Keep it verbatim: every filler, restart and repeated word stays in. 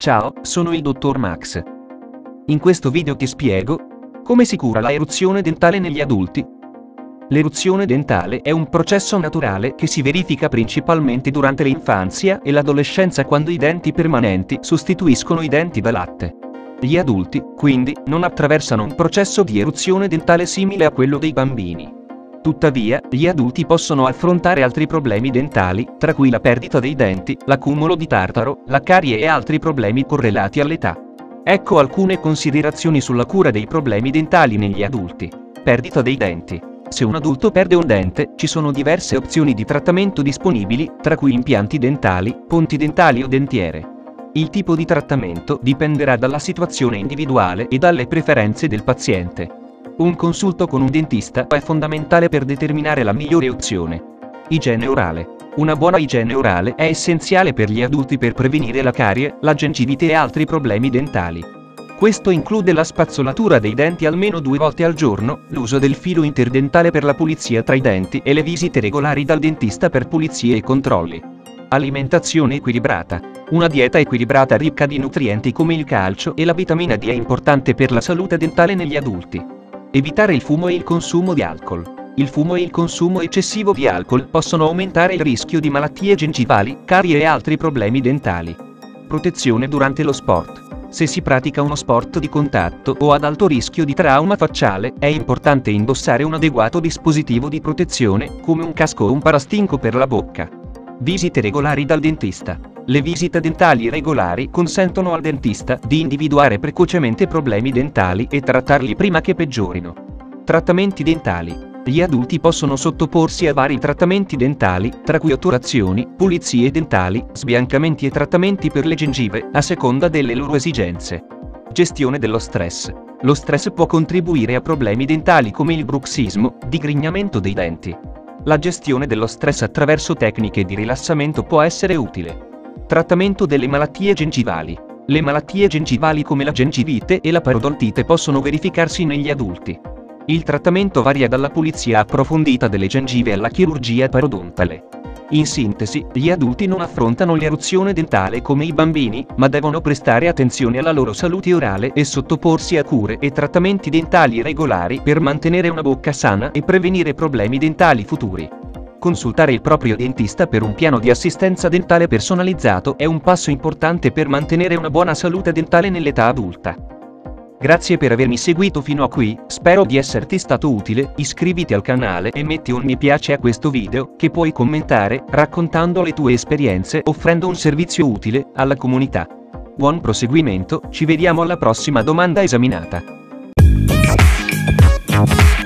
Ciao, sono il dottor Max. In questo video ti spiego come si cura la eruzione dentale negli adulti. L'eruzione dentale è un processo naturale che si verifica principalmente durante l'infanzia e l'adolescenza, quando i denti permanenti sostituiscono i denti da latte. Gli adulti, quindi, non attraversano un processo di eruzione dentale simile a quello dei bambini. Tuttavia, gli adulti possono affrontare altri problemi dentali, tra cui la perdita dei denti, l'accumulo di tartaro, la carie e altri problemi correlati all'età. Ecco alcune considerazioni sulla cura dei problemi dentali negli adulti. Perdita dei denti. Se un adulto perde un dente, ci sono diverse opzioni di trattamento disponibili, tra cui impianti dentali, ponti dentali o dentiere. Il tipo di trattamento dipenderà dalla situazione individuale e dalle preferenze del paziente. Un consulto con un dentista è fondamentale per determinare la migliore opzione. Igiene orale. Una buona igiene orale è essenziale per gli adulti per prevenire la carie, la gengivite e altri problemi dentali. Questo include la spazzolatura dei denti almeno due volte al giorno, l'uso del filo interdentale per la pulizia tra i denti e le visite regolari dal dentista per pulizie e controlli. Alimentazione equilibrata. Una dieta equilibrata ricca di nutrienti come il calcio e la vitamina D è importante per la salute dentale negli adulti. Evitare il fumo e il consumo di alcol. Il fumo e il consumo eccessivo di alcol possono aumentare il rischio di malattie gengivali, carie e altri problemi dentali. Protezione durante lo sport. Se si pratica uno sport di contatto o ad alto rischio di trauma facciale, è importante indossare un adeguato dispositivo di protezione, come un casco o un parastinco per la bocca. Visite regolari dal dentista. Le visite dentali regolari consentono al dentista di individuare precocemente problemi dentali e trattarli prima che peggiorino. Trattamenti dentali. Gli adulti possono sottoporsi a vari trattamenti dentali, tra cui otturazioni, pulizie dentali, sbiancamenti e trattamenti per le gengive, a seconda delle loro esigenze. Gestione dello stress. Lo stress può contribuire a problemi dentali come il bruxismo, digrignamento dei denti. La gestione dello stress attraverso tecniche di rilassamento può essere utile. Trattamento delle malattie gengivali. Le malattie gengivali come la gengivite e la parodontite possono verificarsi negli adulti. Il trattamento varia dalla pulizia approfondita delle gengive alla chirurgia parodontale. In sintesi, gli adulti non affrontano l'eruzione dentale come i bambini, ma devono prestare attenzione alla loro salute orale e sottoporsi a cure e trattamenti dentali regolari per mantenere una bocca sana e prevenire problemi dentali futuri. Consultare il proprio dentista per un piano di assistenza dentale personalizzato è un passo importante per mantenere una buona salute dentale nell'età adulta. Grazie per avermi seguito fino a qui, spero di esserti stato utile. Iscriviti al canale e metti un mi piace a questo video, che puoi commentare, raccontando le tue esperienze, offrendo un servizio utile alla comunità. Buon proseguimento, ci vediamo alla prossima domanda esaminata.